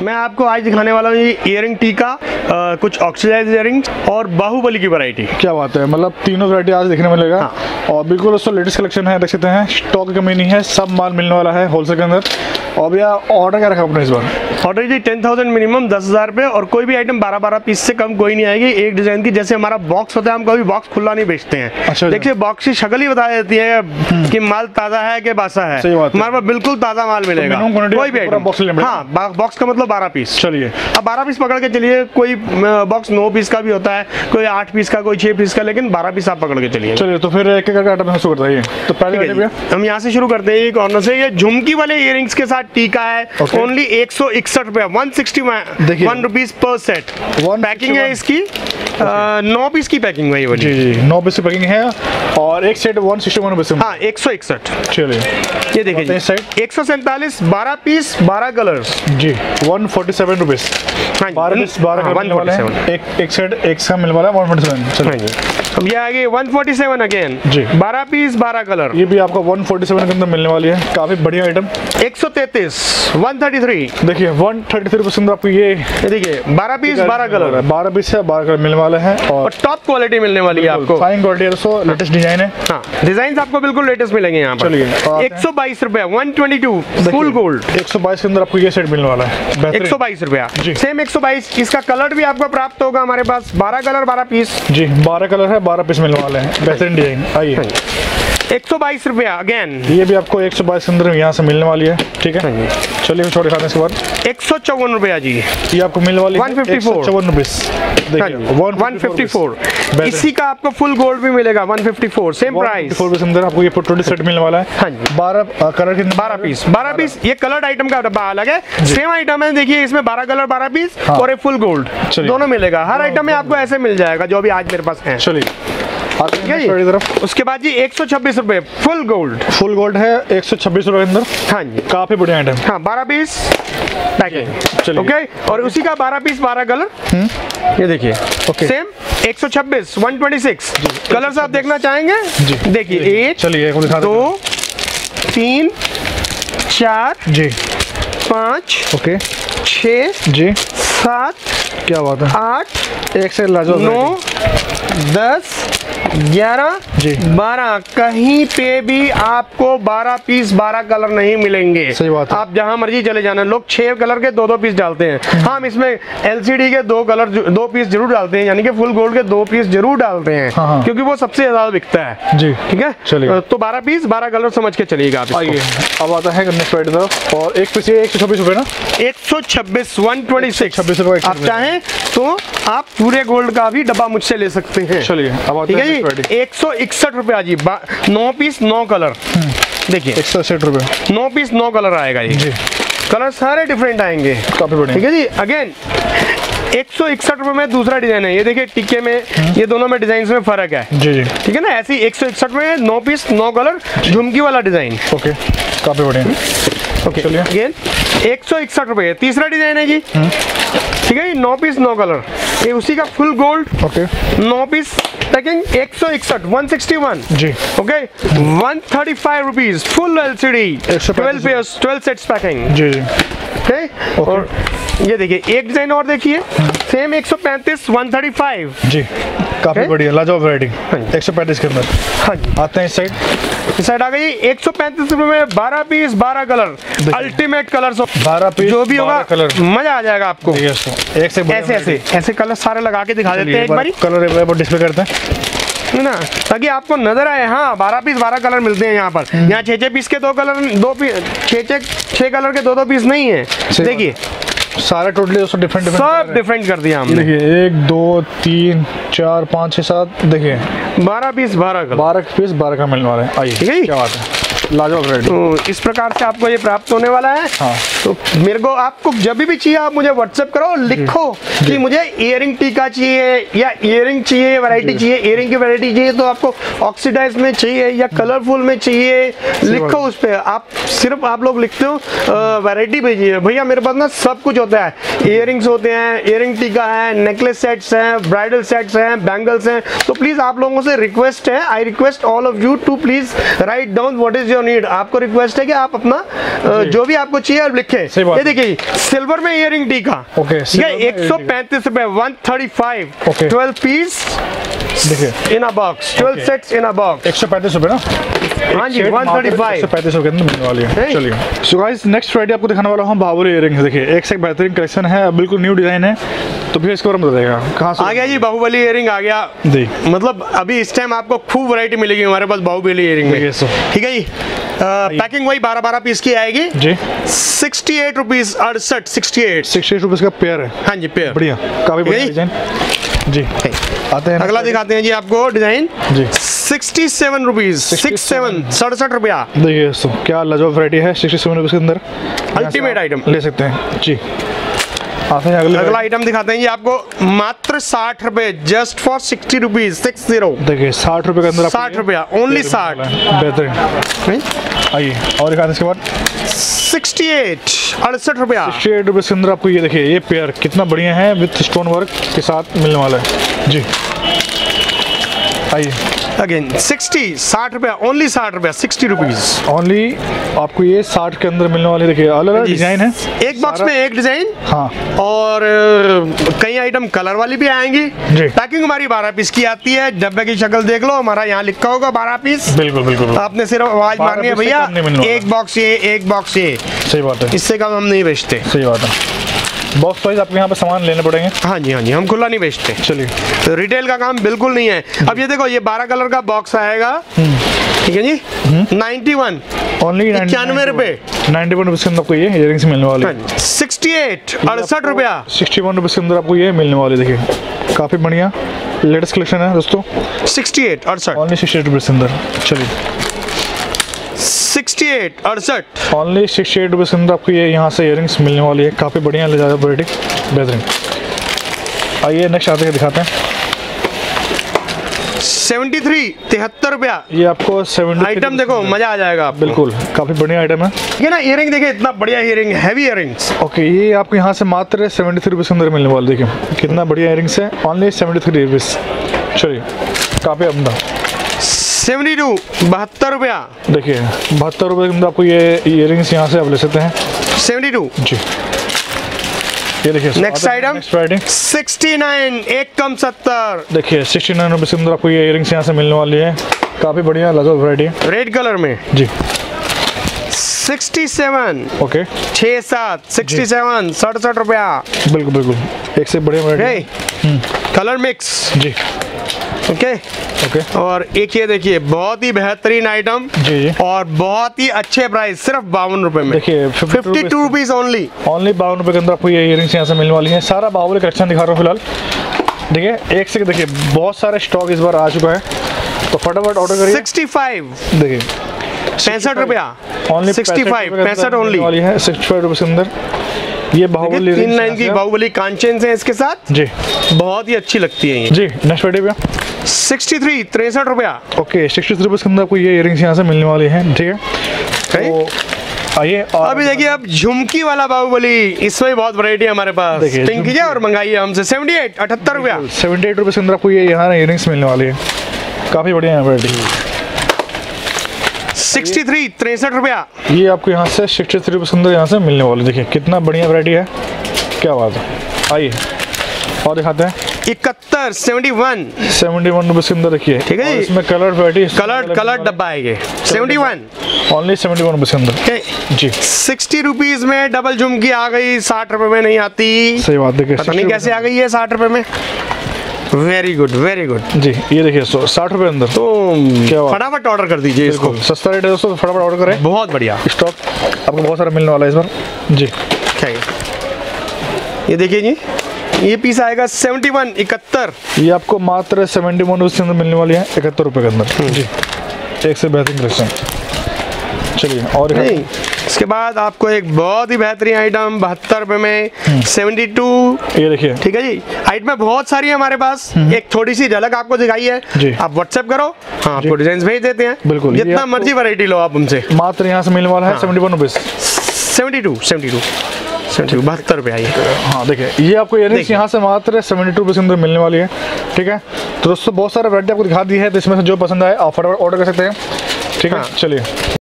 मैं आपको आज दिखाने वाला हूँ ये इयरिंग टीका, कुछ ऑक्सीडाइज इयरिंग्स और बाहुबली की वैरायटी। क्या बात है, मतलब तीनों वैरायटी आज देखने मिलेगा। हाँ। और बिल्कुल दोस्तों लेटेस्ट कलेक्शन है, देख सकते हैं, स्टॉक की कमी नहीं है, सब माल मिलने वाला है होलसेल के अंदर। और भैया ऑर्डर क्या रखा आपने इस बार? ऑर्डर जी 10,000 मिनिमम, 10,000 रुपये, और कोई भी आइटम 12-12 पीस से कम कोई नहीं आएगी। एक डिजाइन की, जैसे हमारा बॉक्स होता है, हम कभी बॉक्स खुला नहीं बेचते हैं। अच्छा, देखिए बॉक्स की शक्ल ही बता देती है कि माल ताज़ा है कि बासा है। हमारे पास बिल्कुल ताज़ा माल मिलेगा, कोई भी आइटम। हाँ, बॉक्स का मतलब 12 पीस। चलिए अब 12 पीस पकड़ के चलिए। कोई बॉक्स 9 पीस का भी होता है, कोई 8 पीस का, कोई 6 पीस का, लेकिन 12 पीस आप पकड़ के चलिए। चलिए तो फिर एक एक आइटम शुरू करते हैं। तो पहले हम यहाँ से शुरू करते हैं कॉर्नर से। ये झुमकी वाले इयरिंग्स के साथ टीका है, ओनली 161 रुपये, 161 रुपीज पर सेट। पैकिंग है इसकी 9 पीस की पैकिंग है, जी 9 पीस की पैकिंग है, और एक सेट 161 रुपये। हाँ 161। चलिए ये देखिए जी, 147 12 पीस 12 कलर्स जी 147 रुपीज। हाँ 12 पीस 12 कलर मिलने वाले हैं। एक सेट एक सा मिलने वाला है 147। चलिए अब ये आगे 147 अगेन जी, 12 पीस 12 कलर। ये भी आपको 147 के अंदर मिलने वाली है, काफी बढ़िया आइटम। 133 133। देखिए 133 रुपये के अंदर आपको ये देखिए 12 पीस 12 कलर, 12 पीस है 12 कलर मिलने वाले हैं, और टॉप क्वालिटी मिलने वाली है आपको। फाइन क्वालिटी है दोस्तों, लेटेस्ट डिजाइन है। हाँ डिजाइन आपको बिल्कुल लेटेस्ट मिलेंगे यहाँ पर। चलिए 122 रुपए 122 फुल गोल्ड। 122 के अंदर आपको ये सेट मिलने वाला है, 122 रुपया सेम 122। इसका कलर भी आपको प्राप्त होगा हमारे पास, 12 कलर 12 पीस जी, 12 कलर है 12 पीस मिलने वाले हैं, बेहतरीन डिजाइन। आइए 122 रुपया अगेन, ये भी आपको 122 के अंदर यहाँ से मिलने वाली है। ठीक है चलिए छोटे खाने के बाद 154 रुपया जी, ये आपको मिलने वाली 154 रुपीज। 154 इसी का आपको फुल गोल्ड भी मिलेगा 154 सेम प्राइस। 154 के अंदर आपको ये पोटोडी सेट मिलने वाला है। हाँ जी 12 कलर के 12 पीस। ये कलर्ड आइटम का डब्बा अलग है, सेम आइटम है। देखिए इसमें 12 कलर 12 पीस और एक फुल गोल्ड दोनों मिलेगा। हर आइटम में आपको ऐसे मिल जाएगा जो अभी आज मेरे पास है। चलिए तरफ उसके बाद जी 126 रुपए फुल गोल्ड है 126 रुपए के अंदर। हाँ जी काफी बढ़िया आइटम। हाँ 12 पीस पैकिंग ओके, और उसी का 12 पीस 12 कलर। ये देखिए सेम 126 126 कलर्स आप देखना चाहेंगे। देखिए 1 2 3 4 जी 5 ओके 6 जी 7 क्या बात है 8 एक से 9 10 11 जी 12। कहीं पे भी आपको 12 पीस 12 कलर नहीं मिलेंगे। सही बात है। आप जहां मर्जी चले जाना, लोग 6 कलर के 2-2 पीस डालते हैं। हाँ हम इसमें LCD के 2 कलर 2 पीस जरूर डालते हैं, यानी कि फुल गोल्ड के 2 पीस जरूर डालते हैं। हाँ। क्योंकि वो सबसे ज्यादा बिकता है जी। ठीक है चलिए, तो 12 पीस 12 कलर समझ के चलिएगा आप। आइए अब आता है नेक्स्ट वाइड तरफ, और एक पीस 126 रुपए ना, 126 126 26 रुपए। आप चाहें तो आप पूरे गोल्ड का भी डब्बा मुझसे ले सकते हैं। चलिए अब आते हैं 161 रुपया जी, 9 पीस 9 कलर। देखिए 160 रुपए 9 पीस 9 कलर आएगा ये जी। कलर सारे डिफरेंट आएंगे, काफी बढ़िया। ठीक है जी अगेन 161 रुपए में दूसरा डिजाइन है। ये देखिए टिक्के में, ये दोनों में डिजाइन में फर्क है जी जी। ठीक है ना, ऐसे 161 में 9 पीस 9 कलर झुमकी वाला डिजाइन। ओके काफी बढ़िया। ओके चलिए अगेन 161 रुपए तीसरा डिजाइन है जी। ठीक है 9 पीस 9 कलर, ये उसी का full gold. Okay 9 piece packing 161 161 जी। Okay 135 rupees full LCD 12 sets packing जी जी। ओके और ये देखिए एक डिजाइन और देखिए सेम 135 135 जी, काफी बढ़िया लाजवाब वैरायटी 135 के अंदर। हाँ जी आते हैं इस साइड आ गई 135 रुपए में 12 piece 12 colour ultimate colour. 12 piece जो भी होगा कलर मजा आ जाएगा आपको। एक से ऐसे कलर सारे लगा के दिखा देते हैं एक बारी, कलर डिस्प्ले करते हैं है ना, ताकि आपको नजर आए। हाँ 12 पीस 12 कलर मिलते हैं यहाँ पर। यहाँ 6 पीस के 2 कलर 6 कलर के 2 पीस नहीं है। देखिए सारे टोटली डिफरेंट सब डिफरेंट कर दिया हमने। देखिए 1 2 3 4 5 6 7 देखिए 12 पीस 12 पीस 12 का मिलने वाला है। आइए ठीक है क्या बात है, लाजवाब रेट। तो इस प्रकार से आपको ये प्राप्त होने वाला है। हाँ। तो मेरे को आपको जब भी चाहिए आप मुझे व्हाट्सएप करो, लिखो कि मुझे इयरिंग टीका चाहिए या इयरिंग चाहिए वैरायटी चाहिए, इयरिंग की वैरायटी चाहिए तो आपको ऑक्सीडाइज में चाहिए या कलरफुल में चाहिए, लिखो उस पर। आप सिर्फ आप लोग लिखते हो वैरायटी भेजिए। भैया मेरे पास ना सब कुछ होता है, इयरिंग्स होते हैं, इयरिंग टीका है, नेकलेस सेट्स हैं, ब्राइडल सेट्स हैं, बैंगल्स हैं। तो प्लीज आप लोगों से रिक्वेस्ट है, I request all of you to please write down what is your need. आपको रिक्वेस्ट है कि आप अपना जो भी आपको चाहिए आप लिखे। ये देखिए सिल्वर में इयरिंग टीका, ठीक है, 135 रुपए, 135, 12 पीस देखिए in a box, 12 sets in a box, 135 रुपए ना। हाँ जी, 135 रुपए के अंदर मिलने वाली है। चलिए सो गाइस नेक्स्ट फ्राइडे आपको दिखाने वाला हूँ बाहुबली इयरिंग्स। देखिए एक से एक बेहतरीन कलेक्शन है, बिल्कुल न्यू डिजाइन है, तो फिर इसके बारे में बताइएगा कहाँ से आ गया जी। बाहुबली इयरिंग आ गया जी, मतलब अभी इस टाइम आपको खूब वैरायटी मिलेगी हमारे पास बाहुबली इयरिंग में, ठीक है जी। पैकिंग वही 12-12 पीस की आएगी जी, 68 रुपीज, 68 रुपीज का पेयर है। हाँ जी पेयर, बढ़िया, काफी बढ़िया डिजाइन जी। आते हैं अगला दिखाते हैं जी आपको डिजाइन जी, 67 रुपीज, 67 रुपया। देखिए दोस्तों क्या लाजवाब वैरायटी है, 67 रुपीज के अंदर अल्टीमेट आइटम ले सकते हैं जी। आते हैं अगला आइटम दिखाते हैं जी आपको, मात्र 60 रुपए, जस्ट फॉर 60 रुपीज, 60। देखिए 60 रुपए के अंदर 60 रुपया, ओनली 60, बेहतरीन। आइए और दिखाते हैं इसके बाद 68 रुपया, 68 रुपए के अंदर आपको ये देखिए ये पेयर कितना बढ़िया है, विथ स्टोन वर्क के साथ मिलने वाला है जी। आइए अगेन 60 रुपया, ओनली 60 रुपया, 60 रुपीज ओनली आपको ये 60 के अंदर मिलने वाले। देखिए अलग अलग डिजाइन है, एक बॉक्स में एक डिजाइन, हाँ, और कई आइटम कलर वाली भी आएंगी। पैकिंग हमारी 12 पीस की आती है, डब्बे की शक्ल देख लो, हमारा यहाँ लिखा होगा 12 पीस। बिल्कुल बिल्कुल, आपने सिर्फ आवाज मारनी है भैया, एक बॉक्स ये, एक बॉक्स ये। सही बात है, इससे कम हम नहीं बेचते। सही बात है, बॉक्स वाइज आपको यहाँ पे सामान लेने पड़ेंगे। हाँ जी, हाँ जी, हम खुला नहीं बेचते। चलिए तो रिटेल का काम बिल्कुल नहीं है। अब ये देखो ये 12 कलर का बॉक्स आएगा, ठीक है जी, 91 ओनली 91 रुपए, 91 रुपीज के अंदर आपको ये इयरिंग्स मिलने वाले। 68 68 रुपया, 61 रुपीज के अंदर आपको ये मिलने वाले। देखिए काफी बढ़िया लेटेस्ट कलेक्शन है दोस्तों, 68 68 ओनली 68 रुपीज के अंदर। चलिए 68 68 ओनली 68 रुपीज के अंदर आपको ये यहाँ से इयरिंग्स मिलने वाली है, काफ़ी बढ़िया ले जाता वैरायटी, बेहतरीन। आइए नेक्स्ट आते हैं दिखाते हैं 73 रुपया। ये आपको 70 आइटम देखो मजा आ जाएगा, बिल्कुल काफ़ी बढ़िया आइटम है। ये ना इयरिंग देखिए इतना बढ़िया इयरिंग, हैवी इयरिंग्स। ओके ये आपको यहाँ से मात्र 73 रुपीज के अंदर मिलने वाले। देखिए कितना बढ़िया इयरिंग्स है, ओनली 73 रुपीज। चलिए काफ़ी अमदा। 72 72 रुपया। देखिए 72 रुपये के अंदर आपको ये इयरिंग्स यहाँ से आप ले सकते हैं। 72 जी। ये देखिए नेक्स्ट आइटम 69, एक कम 70। देखिए 69 रुपये के अंदर आपको ये इयरिंग्स यहाँ से मिलने वाली है, काफ़ी बढ़िया लाजवाब वैरायटी है, रेड कलर में जी। 67 ओके 6-7 67 67 रुपया। बिल्कुल बिल्कुल एक से बढ़िया वैरायटी, कलर मिक्स जी। ओके ओके और एक ये देखिए बहुत ही बेहतरीन आइटम जी और बहुत ही अच्छे प्राइस, सिर्फ 52 रुपए में। देखिए 52 रुपीज ओनली 52 रुपए के अंदर आपको ये इयरिंग्स यहाँ से मिलने वाली है। सारा बाहुबली कलेक्शन दिखा रहा हूँ फिलहाल। देखिए एक से देखिए बहुत सारे स्टॉक इस बार आ चुका है, तो फटाफट ऑर्डर करिए। 65 देखिए 65 रुपया, ओनली 65 ओनली वाली है 65 रुपए के अंदर। ये बाहुबली 3 लाइन की बाहुबली कांचेन्स हैं इसके साथ जी, बहुत ही अच्छी लगती है ये जी। नेक्स्ट वीडियो पे 63 रुपया। ओके 63 रुपए के अंदर आपको ये इयरिंग्स यहाँ से मिलने वाली है, ठीक है। तो आइए अभी देखिए अब झुमकी वाला बाहुबली, इसमें बहुत वैरायटी है हमारे पास। पिंक कीजिए और मंगाइए हमसे। 78 रुपया, 78 रुपए के अंदर आपको ये यहाँ इयरिंग्स मिलने वाली है, काफी बढ़िया है वैरायटी। 63 रुपया। ये आपको यहाँ से 63 रुपए के अंदर यहाँ से मिलने वाली। देखिए कितना बढ़िया वैरायटी है, क्या बात है। आइए और दिखाते हैं 71 रुपए के अंदर। देखिए ठीक है, इसमें कलर वैरायटी कलर डब्बा आएंगे। 71 ओनली 71 रुपए के अंदर जी। 60 रुपीज में डबल झुमकी आ गई, 60 रुपए में नहीं आती। सही बात, देखिए पता नहीं कैसे आ गई है 60 रुपए में। वेरी गुड जी। ये देखिए 60 रुपए अंदर, तो क्या फटाफट ऑर्डर कर दीजिए इसको, सस्ता रेट है दोस्तों, तो फटाफट ऑर्डर करें। बहुत बढ़िया स्टॉक आपको बहुत सारा मिलने वाला है इस बार जी। क्या ये देखिए जी, ये पीस आएगा 71 ये आपको मात्र 71 रुपए के अंदर मिलने वाली है, 71 रुपए के अंदर जी। एक से बेहतरीन कलेक्शन। चलिए और इसके बाद आपको एक बहुत ही बेहतरीन आइटम 72 रुपए में 72। ये देखिए ठीक है जी, आइटम बहुत सारी है हमारे पास, एक थोड़ी सी झलक आपको दिखाई है जी। आप व्हाट्सएप करो, हाँ आपको डिजाइन भेज देते हैं। बिल्कुल जितना मर्जी वैरायटी लो आप हमसे, मात्र यहाँ से मिलने वाला है 71 रुपए। 72 रुपया ये। हाँ देखिए ये आपको इयरिंग्स यहाँ से मात्र 72 रुपए के अंदर मिलने वाली है, ठीक है। तो दोस्तों बहुत सारे वैरायटी आपको दिखा दी है, तो इसमें से जो पसंद आए आप फटाफट ऑर्डर कर सकते हैं, ठीक है। चलिए।